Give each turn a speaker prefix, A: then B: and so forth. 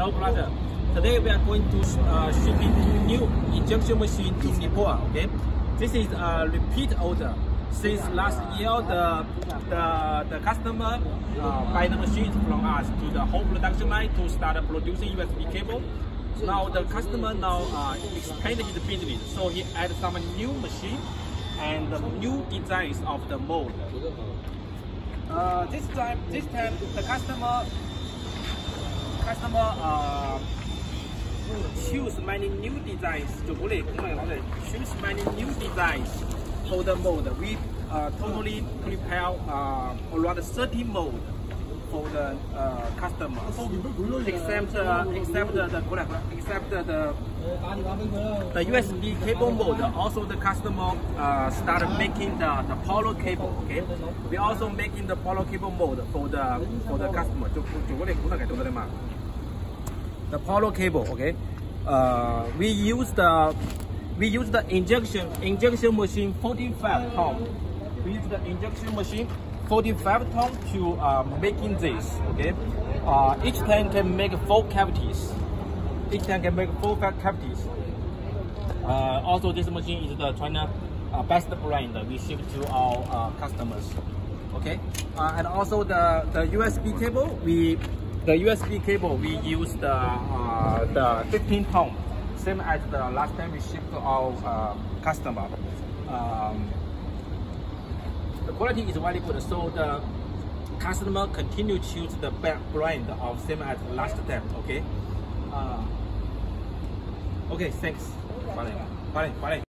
A: Hello, brother. Today we are going to shipping new injection machine to Nepal. Okay, this is a repeat order. Since last year, the customer buy the machine from us to the whole production line to start producing USB cable. Now the customer expanded his business, so he added some new machine and the new designs of the mold. This time the customer choose many new designs. Choose many new designs for the mold. We totally prepare around 30 mold for the customers, except the USB cable mold. Also, the customer started making the polo cable. Okay, we also making the polo cable mold for the customer. The polo cable. Okay, we use the injection machine 45 ton. We use the injection machine 45 ton to making this. Okay, each tank can make 4 cavities. Each tank can make 4 cavities. Also, this machine is the China best brand. We ship to our customers. Okay, and also the USB cable. The USB cable we use the 15 ton, same as the last time we shipped to our customer. The quality is very good, so the customer continue to choose the brand of same as last time. Okay. Okay, thanks. Bye.